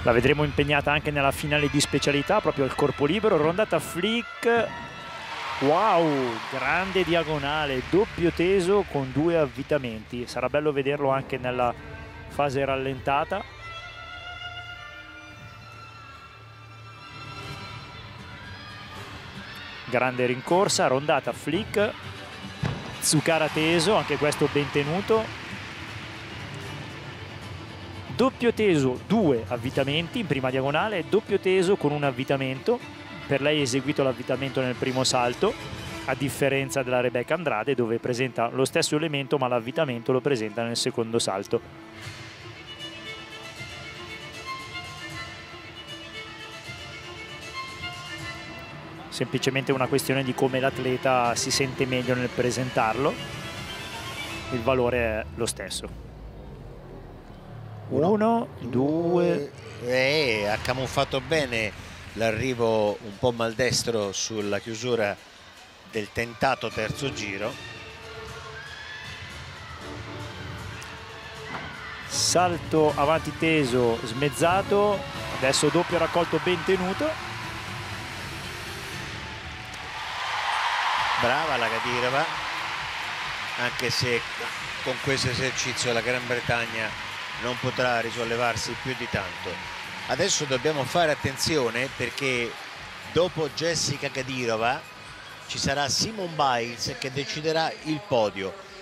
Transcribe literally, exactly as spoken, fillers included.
La vedremo impegnata anche nella finale di specialità, proprio al corpo libero. Rondata flick, wow, grande diagonale, doppio teso con due avvitamenti. Sarà bello vederlo anche nella fase rallentata. Grande rincorsa, rondata flick, Tsukara teso, anche questo ben tenuto. Doppio teso, due avvitamenti in prima diagonale, doppio teso con un avvitamento. Per lei è eseguito l'avvitamento nel primo salto, a differenza della Rebecca Andrade, dove presenta lo stesso elemento ma l'avvitamento lo presenta nel secondo salto. Semplicemente una questione di come l'atleta si sente meglio nel presentarlo. Il valore è lo stesso. Uno, Uno due... Eh, ha camuffato bene l'arrivo un po' maldestro sulla chiusura del tentato terzo giro. Salto avanti teso smezzato, adesso doppio raccolto ben tenuto. Brava la Kadyrova, anche se con questo esercizio la Gran Bretagna non potrà risollevarsi più di tanto. Adesso dobbiamo fare attenzione perché dopo Jessica Kadyrova ci sarà Simone Biles che deciderà il podio.